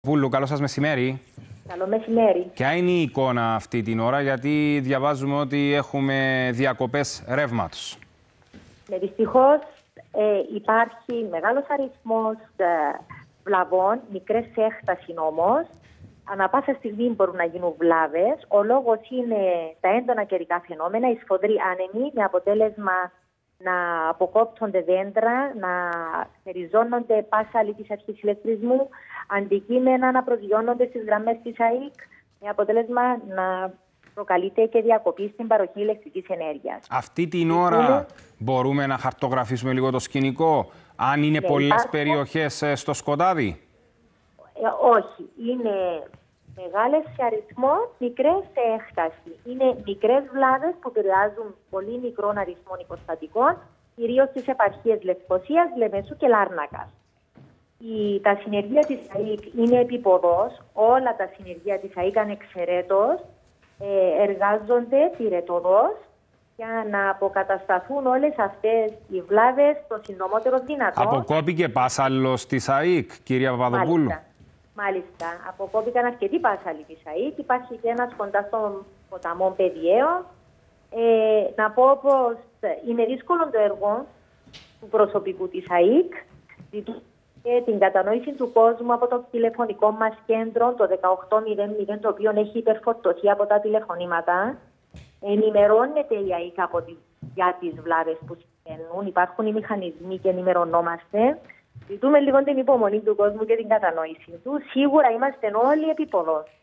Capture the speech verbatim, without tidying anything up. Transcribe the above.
Βούλου, καλό σας μεσημέρι. Καλό μεσημέρι. Ποια είναι η εικόνα αυτή την ώρα, γιατί διαβάζουμε ότι έχουμε διακοπές ρεύματος. Ναι, δυστυχώς ε, υπάρχει μεγάλος αριθμός ε, βλαβών, μικρές σε έκταση όμως. Ανά πάσα στιγμή μπορούν να γίνουν βλάβες. Ο λόγος είναι τα έντονα καιρικά φαινόμενα, οι σφοδροί άνεμοι, με αποτέλεσμα να αποκόπτονται δέντρα, να θεριζώνονται πάσα άλλη της αρχής ηλεκτρισμού, αντικείμενα να προσγειώνονται στις γραμμές της ΑΕΚ, με αποτέλεσμα να προκαλείται και διακοπή στην παροχή ηλεκτρικής ενέργειας. Αυτή την ώρα είναι... μπορούμε να χαρτογραφήσουμε λίγο το σκηνικό, αν είναι ναι, πολλές υπάρχουν... περιοχές στο σκοτάδι. Ε, όχι, είναι μεγάλες σε αριθμό, μικρές σε έκταση. Είναι μικρές βλάβες που επηρεάζουν πολύ μικρών αριθμών υποστατικών, κυρίως στις επαρχίες Λευκωσίας, Λεμεσού και Λάρνακας. Η, τα συνεργεία της ΑΕΚ είναι επίποδος, όλα τα συνεργεία της ΑΕΚ ανεξαιρέτως ε, εργάζονται πυρετοδός για να αποκατασταθούν όλες αυτές οι βλάβες το συντομότερο δυνατό. Αποκόπηκε πάσαλλος της ΑΕΚ, κυρία Παπαδοπούλου. Μάλιστα. Μάλιστα, αποκόπηκαν αρκετοί πάσαλοι της ΑΕΚ. Υπάρχει και ένας κοντά στον ποταμό Παιδιαίων. Ε, να πω πως είναι δύσκολο το έργο του προσωπικού της ΑΕΚ. Και την κατανόηση του κόσμου από το τηλεφωνικό μας κέντρο, το δεκαοκτώ μηδέν μηδέν, το οποίο έχει υπερφορτωθεί από τα τηλεφωνήματα. Ενημερώνεται η ΑΕΚ από τη, για τις βλάβες που συμβαίνουν. Υπάρχουν οι μηχανισμοί και ενημερωνόμαστε. Ζητούμε λίγο την υπομονή του κόσμου και την κατανόηση του. Σίγουρα είμαστε όλοι επίποδος.